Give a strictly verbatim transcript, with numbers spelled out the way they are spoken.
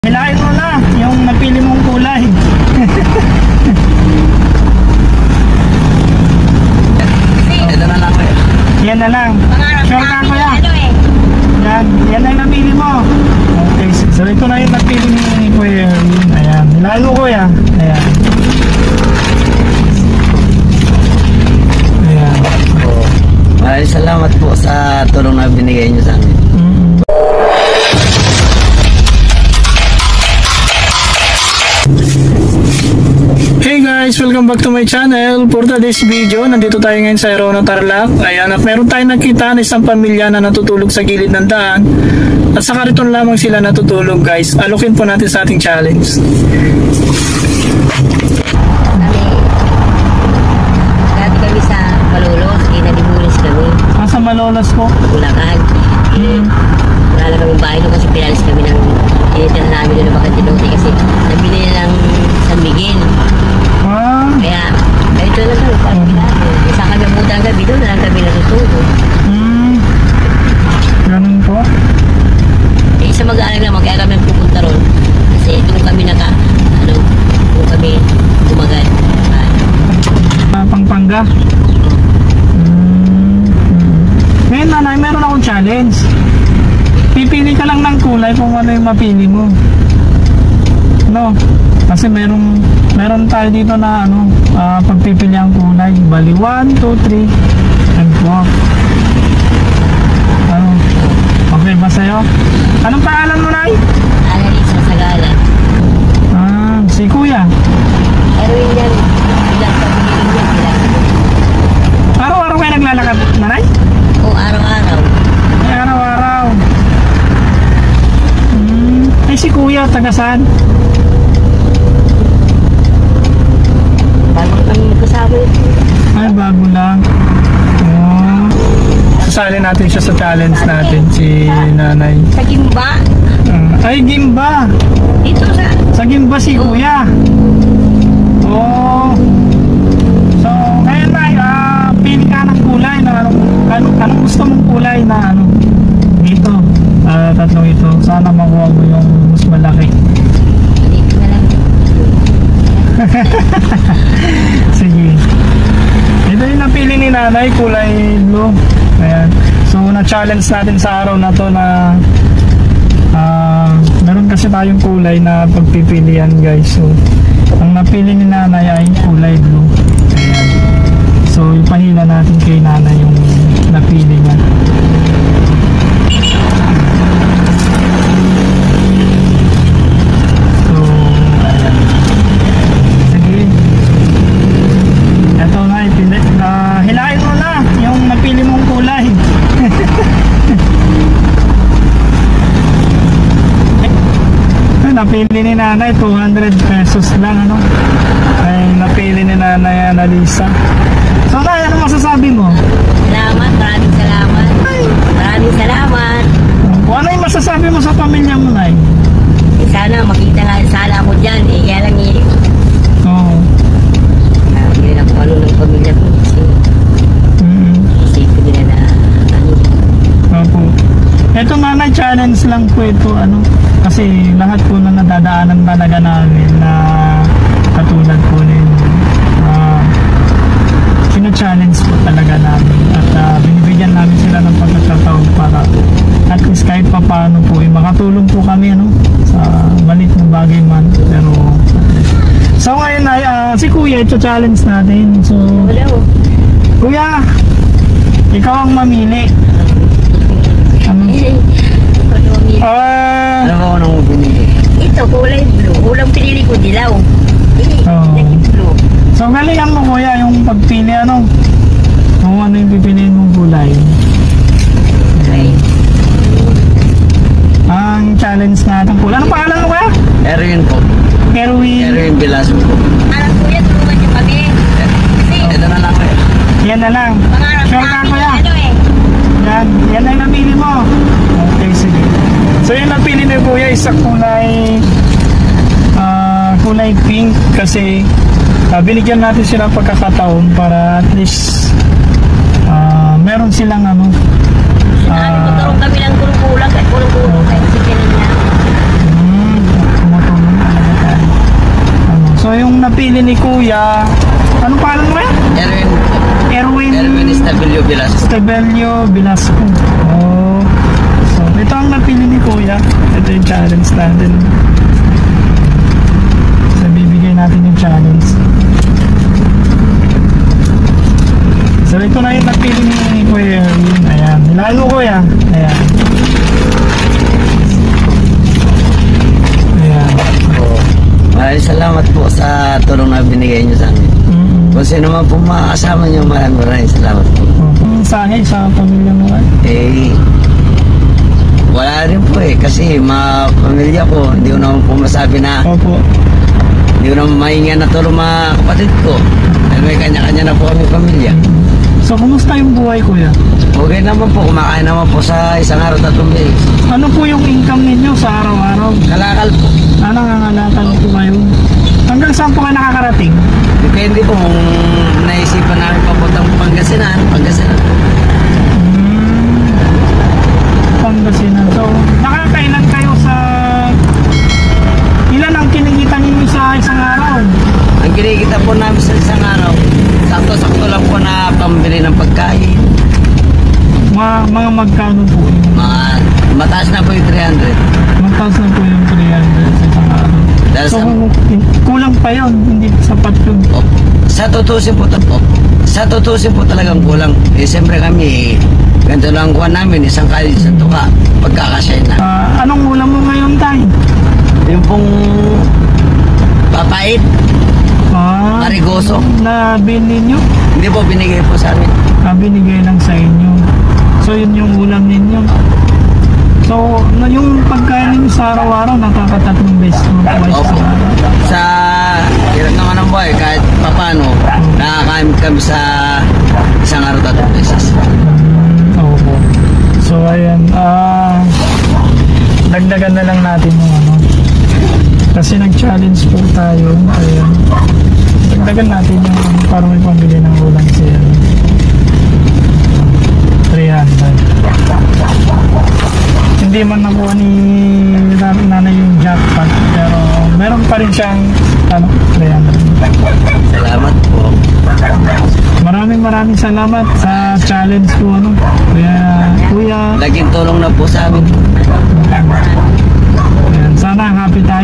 Hilahin mo na yung napili mong kulay. Ito na lang eh. Yan na lang. Sure ka kuya? Yan. Yan na yung napili mo. Okay. So ito na yung napili ni Kuya Erwin. Ayan. Hilahin mo kuya. Ayan. Ayan. Oh. Maraming salamat po sa tulong na binigay niyo sa amin. Mm-hmm. Hey guys, welcome back to my channel. For today's video, nandito tayo ngayon sa Aerono, Tarlac. Ayan, at meron tayong nakita na isang pamilya na natutulog sa gilid ng daan. At sa kariton lamang sila natutulog guys. Alokin po natin sa ating challenge. Dati kami sa Malolos, eh nadimulis kami. Ah, sa Malolos po? Bulacan. Hmm. Wala na kami bahay doon kasi pinalis kami ng tinitan namin doon na Bakantinote kasi nabili na ng San Miguel. Ah. Kaya, kahit doon na doon, parang pinali. Isa kami pumunta ang gabi doon, na lang kami natutulog. Hmm. Ganun po? Eh, isa mag-aaral naman, kaya kami pupunta ron. Kasi doon kami naka, ano, doon kami tumagal. Ah, Pampanga? Hmm. Ngayon nanay, meron akong challenge. Pipili ka lang ng kulay kung ano yung mapili mo. No? Kasi meron, meron tayo dito na ano, uh, pagpipili ang kulay. Bali, one, two, three, and four. Ano? Okay ba sa'yo? Anong pangalan mo, Nay? Analisa sa galan. Ah, si Kuya. Pero yun yan, ilang pagpiliin yan, ilang. Araw-araw kayo naglalakad, Nanay? O araw-araw. Ay, araw-araw. Hmm. Ay, si Kuya, taga saan? Bago kami magkasama yun. Ay, bago lang. Oh. Sasali natin siya sa challenge natin, si Nanay. Sa Gimba. Uh, ay, Gimba. Dito sa... Sa Gimba si Kuya. Oh. So, kaya Nay, uh, pili ka ng kulay na anong, anong, anong gusto mong kulay na ano? Dito. Uh, tatlong ito. Sana makuha mo yung mas malaki. Dito na lang. Sige. Ito yung napili ni Nanay, kulay blue. Ayan. So, na-challenge natin sa araw na to na uh, meron kasi tayong kulay na pagpipilian guys. So, ang napili ni Nanay ay kulay blue. Ayan. So, ipahila natin kay Nanay yung napili niya. So, ayan. Sige. Ito na, ipili. Uh, hilahin mo na yung napili mong kulay. Ay, napili ni Nanay, two hundred pesos lang, ano? Ay, napili ni Nanay Analisa. So, Nay, ano masasabi mo? Salamat, maraming salamat. Maraming salamat. Kung ano yung masasabi mo sa pamilya mo, Nay? Eh, sana makita nga sana ako dyan. Eh, kaya lang eh. Oo. Uh, hindi na kung ano ng pamilya ko. Kasi Mm-hmm. isip ko nila na ano. Opo. Ito Nanay, challenge lang po ito, ano? Kasi lahat po na nadadaanan talaga namin na katulad po ninyo. Uh, Sina-challenge po talaga namin at uh, binibigyan namin sila ng pagkakataon para at least kahit pa paano po eh, makatulong po kami ano, sa maliit na bagay man. Pero so ngayon ay uh, si Kuya ito challenge natin. So Wala oh. Kuya, ikaw ang mamili. Ano? Ah, Ano ba ako nang binili? Ito, kulay blue. Ulang pinili ko, dilaw. Oo. Naging blue. so galingan mo Kuya yung pagpili ano. Kung ano yung pipiliin mong kulay. Okay. Ang challenge natin po. Ano pangalan mo Kuya? Erwin po. Erwin. Erwin Velasco po. Alam ko yan, tulungan niyo kami. Kasi, Ito na lang eh. Yan na lang. pangarap Sure ka namin Kuya? na ano eh. Yan. Yan na yung napili mo. Okay, sige. So yung napili ni Kuya isa kulay uh, kulay pink kasi uh, binigyan natin sila ng pagkakataon para at least uh, meron silang ano Sinabi ko, Ah. tarong kami ng kulong-kulang. Kahit kulong-kulang, kahit si Piling na. mm, napili ni Kuya. Ano pangalan mo yan? Erwin, Erwin Erwin Estabilio Vilas. Estebelio Velasco. Oh. So, ito ang napili ni Kuya. Ito yung challenge natin. So, bibigay natin yung challenge. So, ito na yung napili ni Kuya Erwin. Ayan. Nilaan mo, Kuya. Ayan. Ayan. Maraming salamat po sa tulong na binigay niyo sa amin. Mm-hmm. Kung sino man po makakasama niyo, maraming maraming salamat po. Ang mensahe sa pamilya mo ay? Eh, wala rin po eh. Kasi mga pamilya ko, hindi ko naman po masabi na, Opo. hindi ko naman mahinga na tulong mga kapatid ko. Dahil may kanya-kanya na po kami pamilya. So, kumusta yung buhay, Kuya? Okay naman po, kumakain naman po sa isang araw tatlong beses. Ano po yung income ninyo sa araw-araw? Kalakal po. Ah, nangangalakal po kayo. Hanggang saan po kayo nakakarating? Depende po kung naisipan namin papuntang Pangasinan, Pangasinan. Hmm. Pangasinan. So, nakakailan kayo sa... Ilan ang kinikita ninyo sa isang araw? Ang kinikita po namin sa isang araw, sakto-sakto lang po na pambili ng pagkain. Mga, mga magkano po yun? Mga, mataas na po yung three hundred. Magtaas na po yung three hundred sa isang araw. Dahil So, sa, kulang pa yun. Hindi sapat yun. oh, sa tutusin po, oh, sa tutusin po talagang kulang. Eh, siyempre kami, ganito lang kuha namin, isang kalit sa tuka, pagkakasya na. Ah, anong ulam mo ngayon, Tay? Yung pong papait, Ah, marigoso, na ninyo? hindi po binigay po sa amin. Ah, binigay lang sa inyo. So, yun yung ulam ninyo. So, na yung pagkain ninyo sa araw-araw, nakakatatlong beses mo twice Opo. sa araw. Sa hirap naman ng buhay, kahit papano, nakakain kami sa isang araw tatlong beses. Opo. So, ayan. Ah, dagdagan na lang natin yung ano. Kasi nag-challenge po tayo. Ayan. Dagdagan natin yung ano, para may pambili ng ulam siya. three hundred. Hindi man nakuha ni nanay yung jackpot, pero meron pa rin siyang ano, three hundred. Salamat po. Maraming maraming salamat sa challenge ko, ano. Kuya, kuya. Laging tulong na po sa amin. Ayan, sana happy tayo